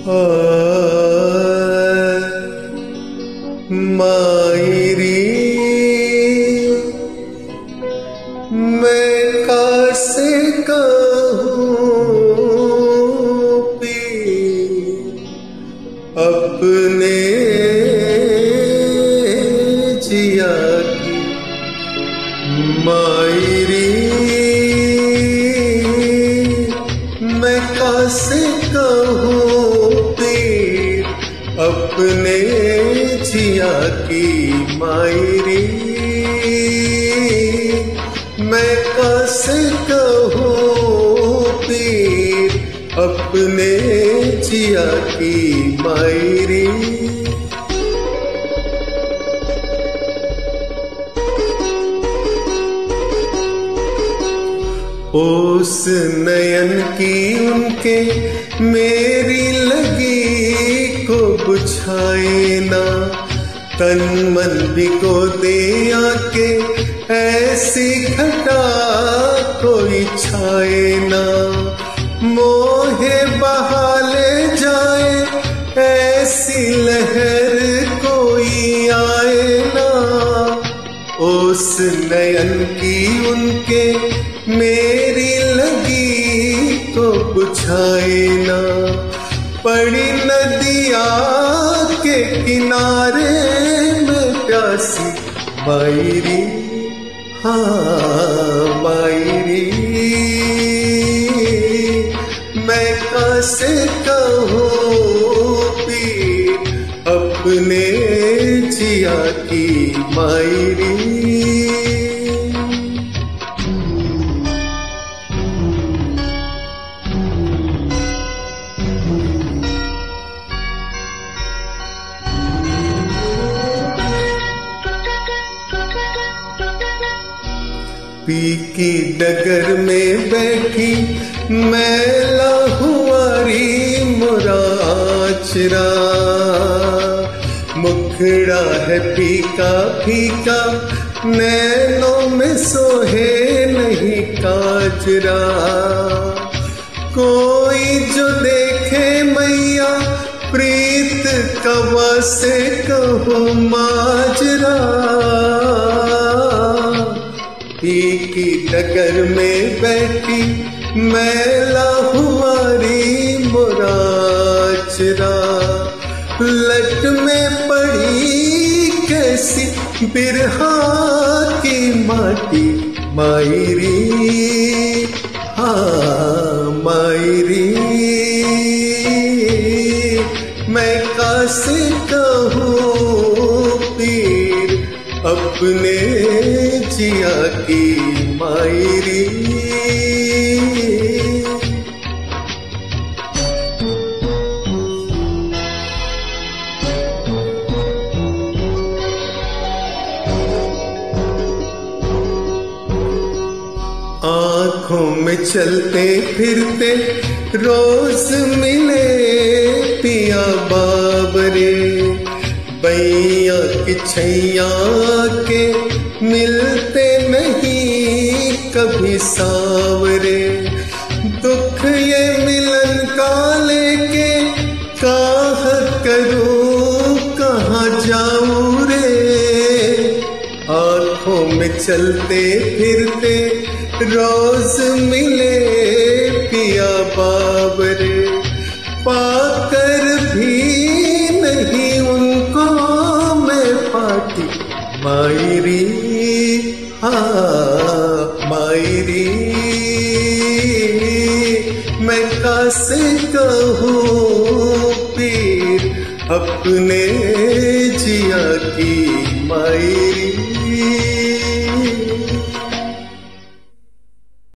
मायरी मैं कैसे कहूँ अपने जिया की मायरी मैं कैसे कहूँ पीर अपने जिया की मायरी मैं कैसे कहूँ पीर अपने जिया की मायरी। उस नयन की उनके मेरी लगी को बुझाए ना, तन मन भिगो दे आके ऐसी घटा कोई छाए ना, मोहे बहा ले जाए ऐसी लहर कोई आए ना। उस नयन की उनके मेरी लगी को बुझाए ना, पड़ी नदिया के किनारे में प्यासी मायरी, हाँ मायरी मैं कैसे कहूँ पीर अपने जिया की मायरी। पी की डगर में बैठी मैला हुआरी मुराचरा, मुखड़ा है फीका फीका नैनों में सोहे नहीं काजरा, कोई जो देखे मैया प्रीत कवा से कहो माजरा। पी की डगर में बैठी मैला हुआरी मुराचरा, लट में पड़ी कैसी बिरहा की माटी मायरी, हाँ मायरी मैं कैसे कहूँ पीर अपने जिया की मायरी। आँखों में चलते फिरते रोज मिले पिया बाबरे, बैया की छैया के मिलते नहीं कभी सावरे, दुख ये मिलन का लेके काह करूं कहाँ जाऊं रे। आँखों में चलते फिरते रोज मिले पिया बाबरे, पाकर भी नहीं उनको मैं पाती मायरी, हाँ मायरी मैं कैसे कहूँ पीर अपने जिया की मायरी।